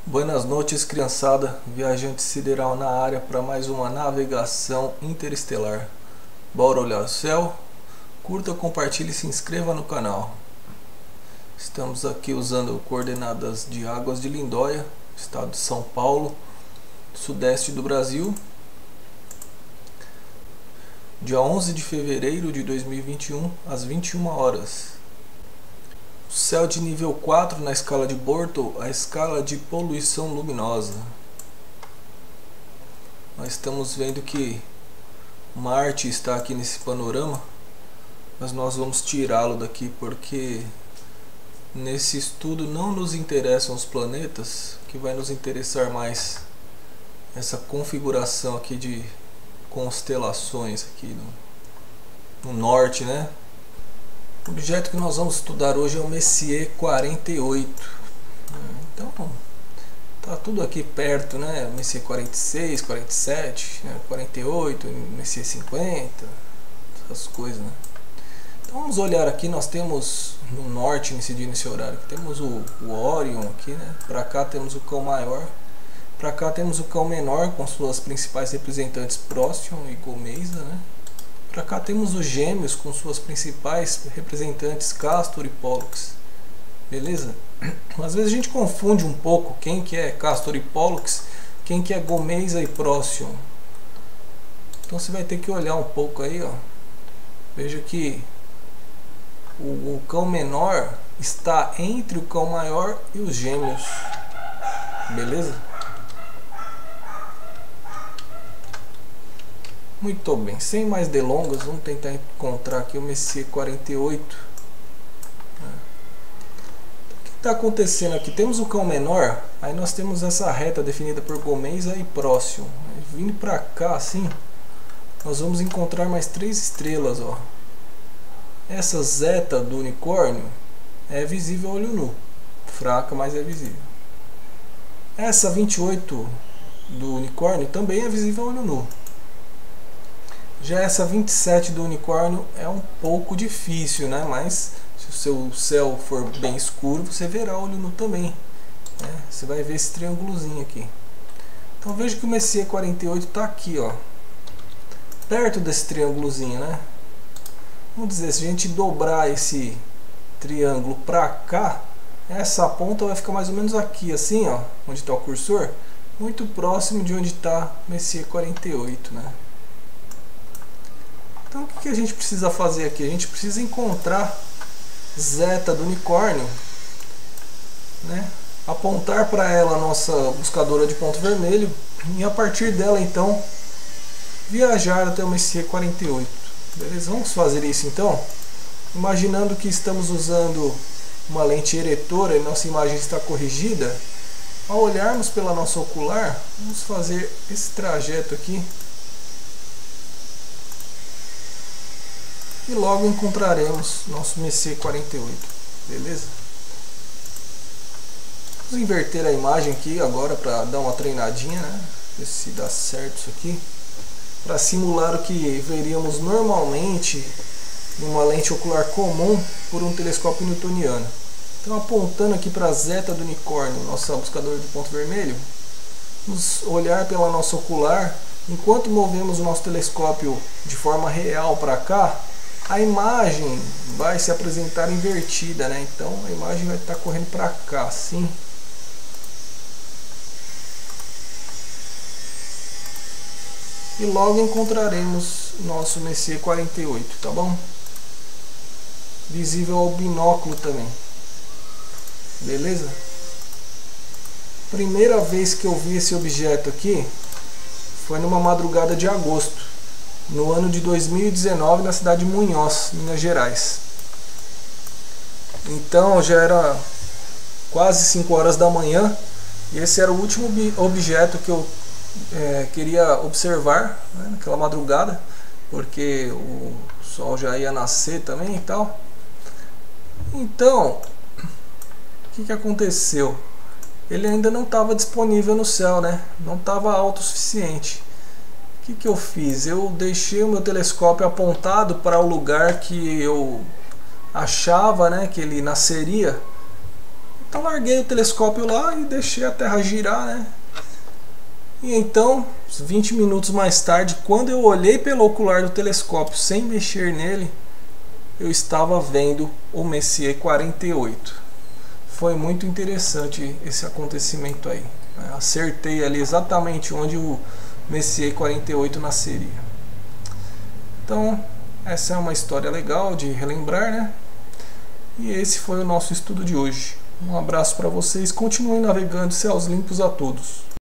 Buenas noites, criançada, viajante sideral na área para mais uma navegação interestelar. Bora olhar o céu? Curta, compartilhe e se inscreva no canal. Estamos aqui usando coordenadas de Águas de Lindóia, estado de São Paulo, sudeste do Brasil. Dia 11 de fevereiro de 2021, às 21 horas. Céu de nível 4 na escala de Bortle, a escala de poluição luminosa. Nós estamos vendo que Marte está aqui nesse panorama, mas nós vamos tirá-lo daqui porque nesse estudo não nos interessam os planetas, que vai nos interessar mais essa configuração aqui de constelações aqui no norte, né? O objeto que nós vamos estudar hoje é o Messier 48. Então, tá tudo aqui perto, né? Messier 46, 47, né? 48, Messier 50, essas coisas, né? Então vamos olhar aqui, nós temos no norte, nesse dia, nesse horário, temos o Orion aqui, né? Para cá temos o Cão Maior, para cá temos o Cão Menor com suas principais representantes Procyon e Gomeza, né? Para cá temos os Gêmeos com suas principais representantes Castor e Pollux. Beleza? Às vezes a gente confunde um pouco quem que é Castor e Pollux, quem que é Gomeza e Procyon. Então você vai ter que olhar um pouco aí, ó. Veja que o Cão Menor está entre o Cão Maior e os Gêmeos. Beleza? Muito bem, sem mais delongas, vamos tentar encontrar aqui o Messier 48. O que está acontecendo aqui? Temos o Cão Menor, aí nós temos essa reta definida por Gomeza e Procyon. Vindo para cá assim, nós vamos encontrar mais 3 estrelas, ó. Essa zeta do unicórnio é visível a olho nu, fraca, mas é visível. Essa 28 do unicórnio também é visível a olho nu. Já essa 27 do unicórnio é um pouco difícil, né? Mas se o seu céu for bem escuro, você verá olho nu também, né? Você vai ver esse triângulozinho aqui. Então veja que o Messier 48 está aqui, ó, perto desse triângulozinho, né? Vamos dizer, se a gente dobrar esse triângulo para cá, essa ponta vai ficar mais ou menos aqui, assim, ó, onde está o cursor, muito próximo de onde está o Messier 48, né? Então o que a gente precisa fazer aqui? A gente precisa encontrar zeta do unicórnio, né? Apontar para ela a nossa buscadora de ponto vermelho e a partir dela então viajar até o Messier 48. Beleza? Vamos fazer isso então, imaginando que estamos usando uma lente eretora e nossa imagem está corrigida. Ao olharmos pela nossa ocular, vamos fazer esse trajeto aqui e logo encontraremos nosso Messier 48, beleza? Vamos inverter a imagem aqui agora para dar uma treinadinha, né? Ver se dá certo isso aqui, para simular o que veríamos normalmente em uma lente ocular comum por um telescópio newtoniano. Então, apontando aqui para a zeta do unicórnio, nossa buscadora de ponto vermelho, vamos olhar pela nossa ocular. Enquanto movemos o nosso telescópio de forma real para cá, a imagem vai se apresentar invertida, né? Então a imagem vai estar correndo para cá, assim. E logo encontraremos nosso Messier 48, tá bom? Visível ao binóculo também. Beleza? Primeira vez que eu vi esse objeto aqui foi numa madrugada de agosto, no ano de 2019, na cidade de Munhoz, Minas Gerais. Então já era quase 5 horas da manhã e esse era o último objeto que eu queria observar, né, naquela madrugada, porque o sol já ia nascer também e tal. Então, o que aconteceu? Ele ainda não estava disponível no céu, né? Não estava alto o suficiente. O que eu fiz? Eu deixei o meu telescópio apontado para o lugar que eu achava, né, que ele nasceria, Então larguei o telescópio lá e deixei a Terra girar, né? E então, 20 minutos mais tarde, quando eu olhei pelo ocular do telescópio sem mexer nele, eu estava vendo o Messier 48. Foi muito interessante esse acontecimento aí. Acertei ali exatamente onde o Messier 48 nasceria. Então, essa é uma história legal de relembrar, né? E esse foi o nosso estudo de hoje. Um abraço para vocês, continuem navegando, céus limpos a todos.